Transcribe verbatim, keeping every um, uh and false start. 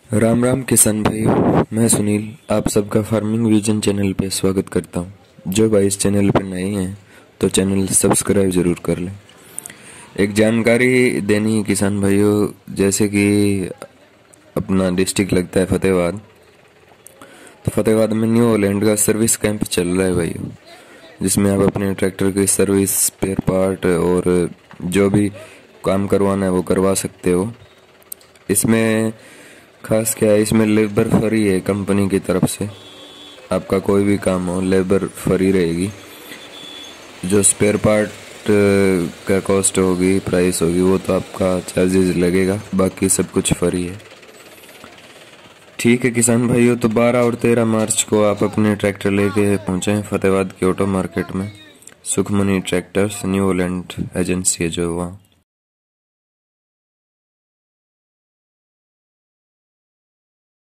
राम राम किसान भाइयों, मैं सुनील आप सबका फार्मिंग विजन चैनल पे स्वागत करता हूँ। जो भाई इस चैनल पे नए हैं तो चैनल सब्सक्राइब जरूर कर लें। एक जानकारी देनी है किसान भाइयों, जैसे कि अपना डिस्ट्रिक्ट लगता है फतेहाबाद, तो फतेहाबाद में न्यू हॉलैंड का सर्विस कैंप चल रहा है भाइयों, जिसमें आप अपने ट्रैक्टर की सर्विस, स्पेयर पार्ट और जो भी काम करवाना है वो करवा सकते हो। इसमें खास क्या है, इसमें लेबर फ्री है कंपनी की तरफ से। आपका कोई भी काम हो लेबर फ्री रहेगी। जो स्पेयर पार्ट का कॉस्ट होगी, प्राइस होगी, वो तो आपका चार्जेस लगेगा, बाकी सब कुछ फ्री है। ठीक है किसान भाइयों, तो बारह और तेरह मार्च को आप अपने ट्रैक्टर लेके पहुंचे फतेहाबाद के ऑटो मार्केट में। Sukhmani tractors New Holland agency है जो वहाँ।